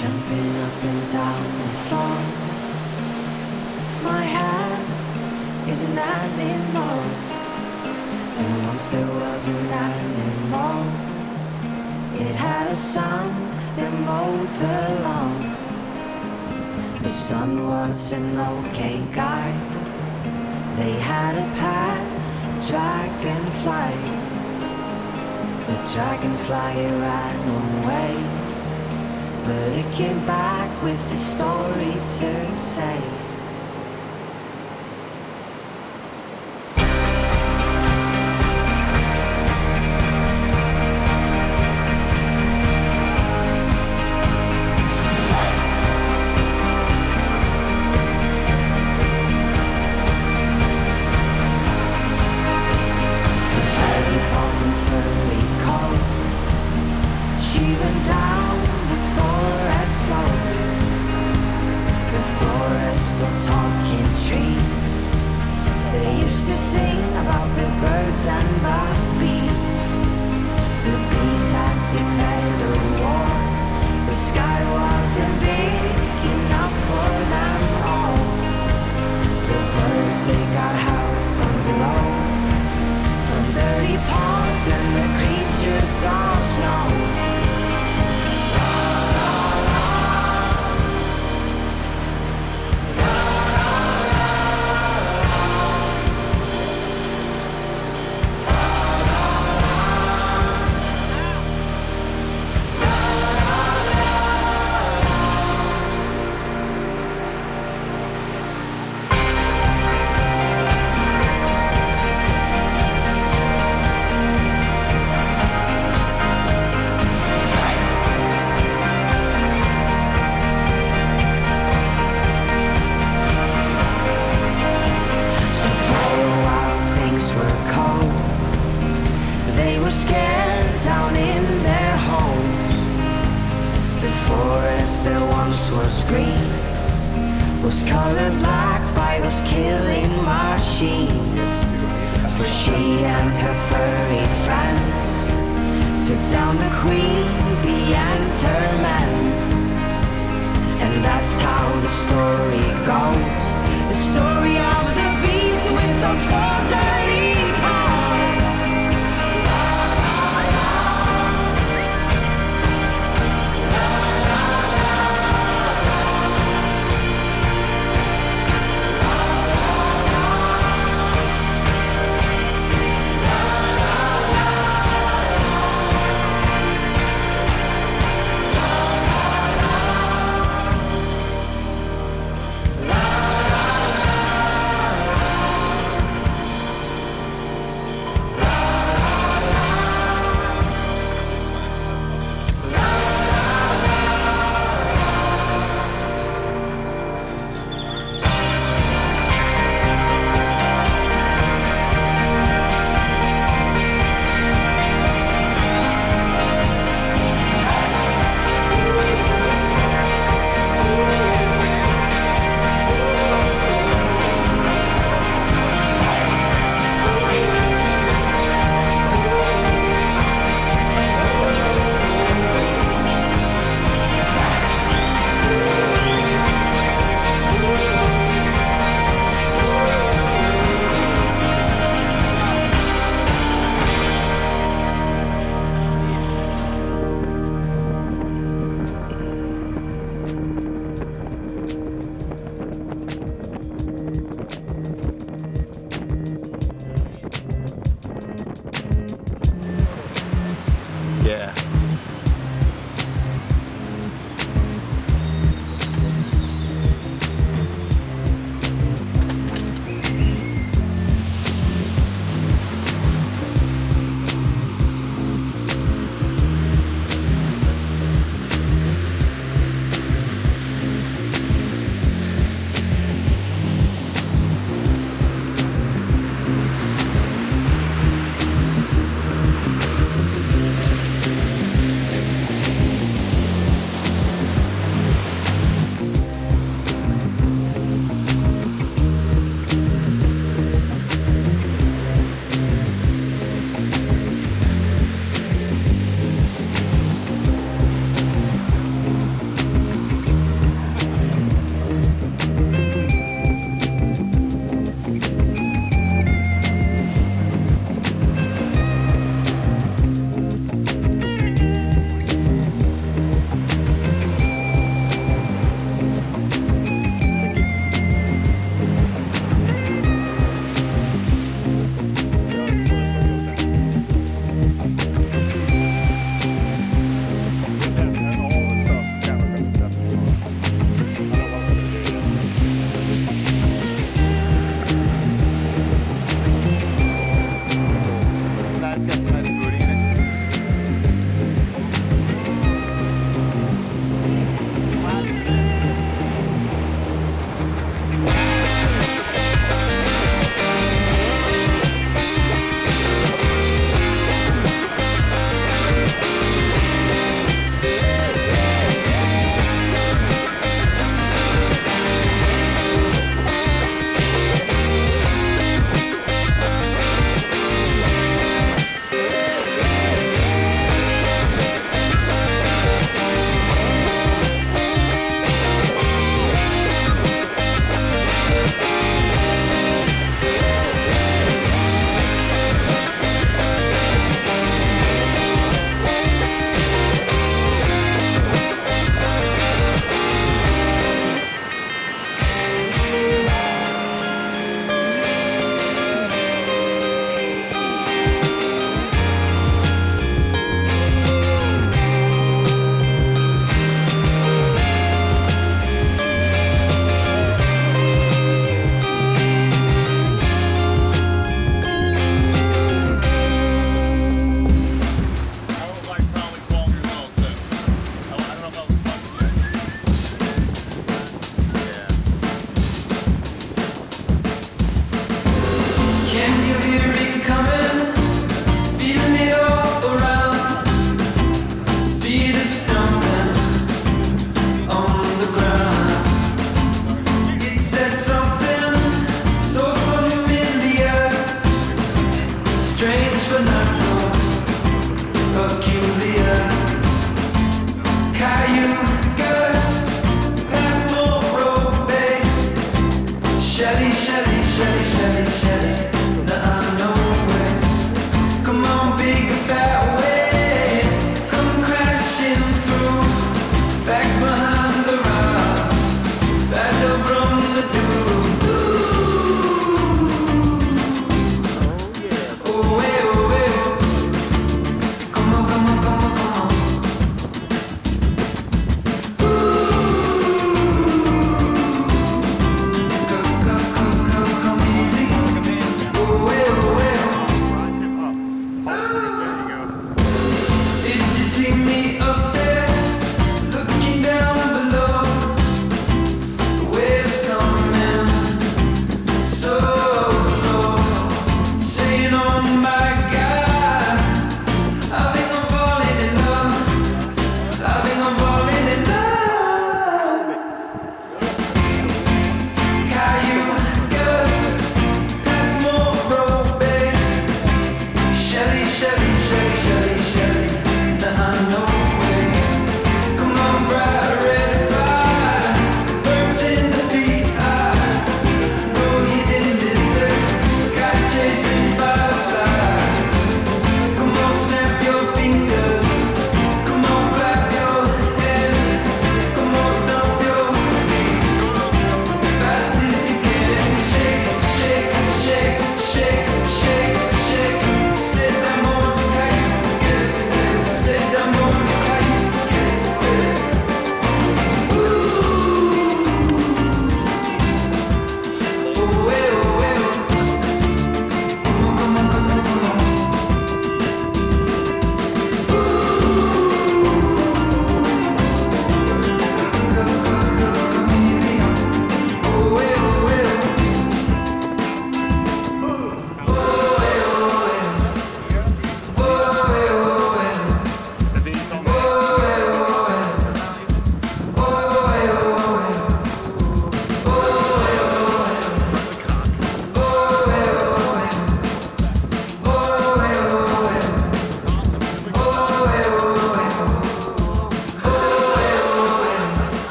jumping up and down the floor. My hair is an animal, and once there was an animal. It had a son that mowed the lawn. The son was an okay guy. They had a pet dragonfly. The dragonfly ran away, but it came back with a story to say.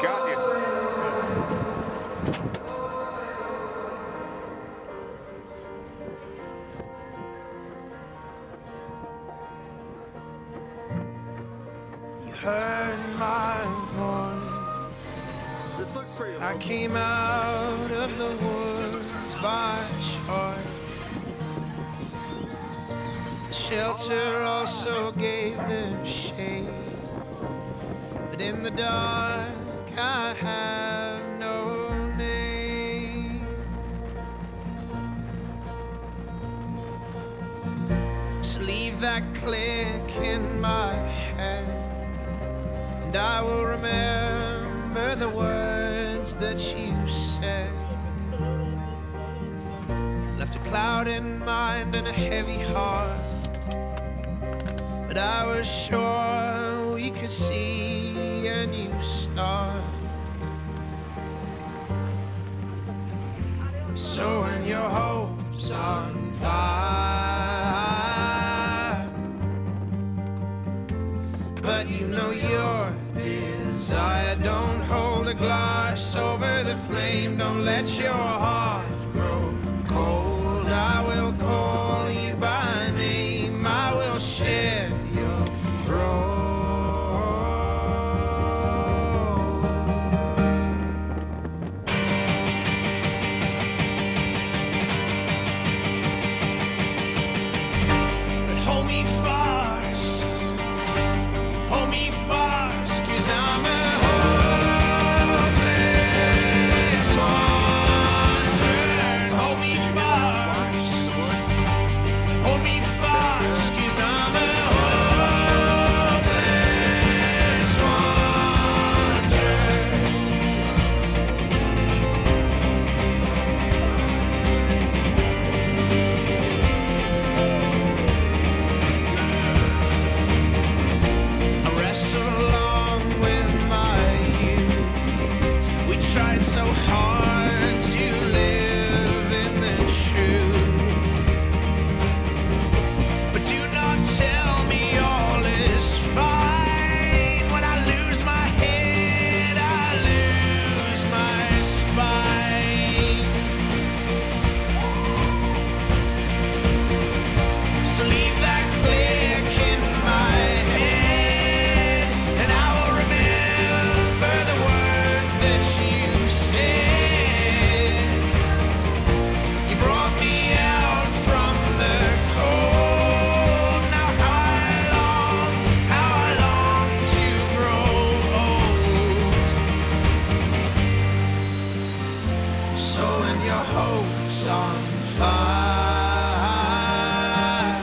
Gracias. You heard my voice. This looks pretty I came out of the woods by choice. The shelter also gave them shade, but in the dark I have no name. So leave that click in my head, and I will remember the words that you said. Left a cloud in mind and a heavy heart, but I was sure we could see a new start. So when your hope's on fire, but you know your desire, don't hold a glass over the flame, don't let your heart grow cold. I will call you by name, I will share your role. But hold me fast, 'cause I'm a hopeless wanderer. Hold me fast, 'cause I'm a hopeless wanderer. I wrestle along with my youth. We tried so hard to live in the truth, but do not tell me all is fine. When I lose my head, I lose my spine. So leave that click in my head, and I will remember the words that you said. You brought me out from the cold. Now how I long to grow old. So when your hope's on fire,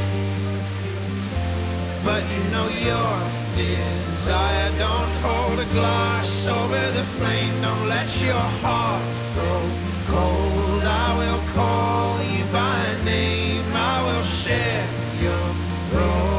but you know your desire, don't hold a glass over the flame, don't let your heart grow cold. I will call you by name, I will share your role.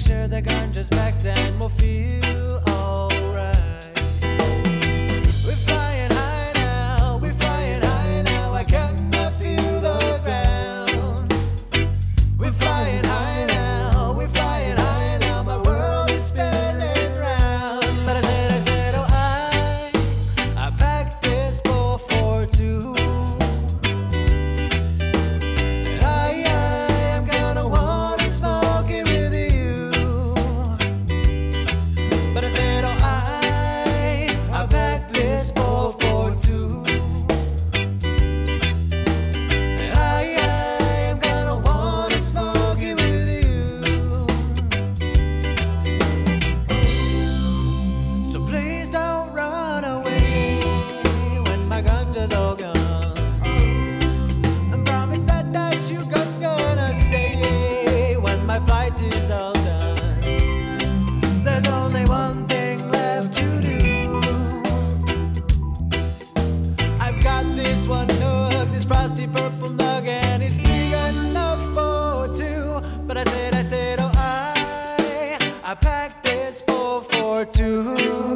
share the ganjas back then we'll feel alright. We're flying high now, we're flying high now, I cannot feel the ground. We're flying high now, we're flying high now, my world is spinning round. But I said, oh I packed this bowl for two. And I am gonna wanna smoke it with you. But I said, oh I packed this bowl for two. And I am gonna wanna smoke it with you. So please don't run away when my ganja's all gone. And promise that you're gonna stay when my flight is all done. There's only one thing left to do. I've got this one nug, this frosty purple nug, and it's big enough for two. But I said, oh I packed this bowl for two.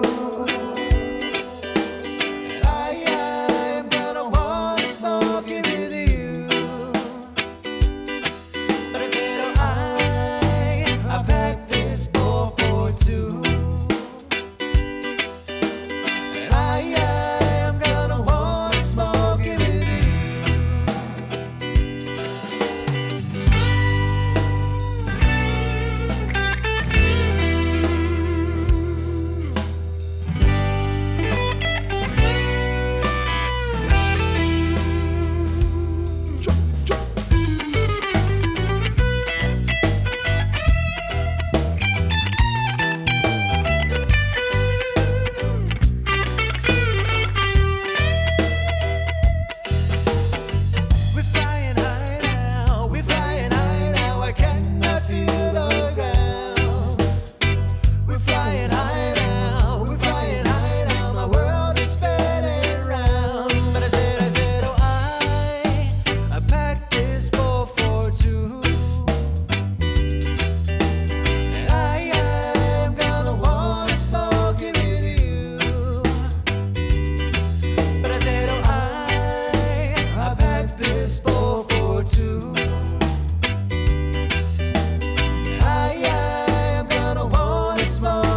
And I am gonna wanna smoke it with you. But I said, oh I packed this bowl for two. And I am gonna wanna smoke it with you. We're flying high now, we're flying high now, I cannot feel the ground. We're flying high now, we're flying high now, my world is spinning round. But I said, oh I packed this bowl for two. And I am gonna wanna smoke it with you. But I said, oh I packed this bowl for two. I am gonna wanna smoke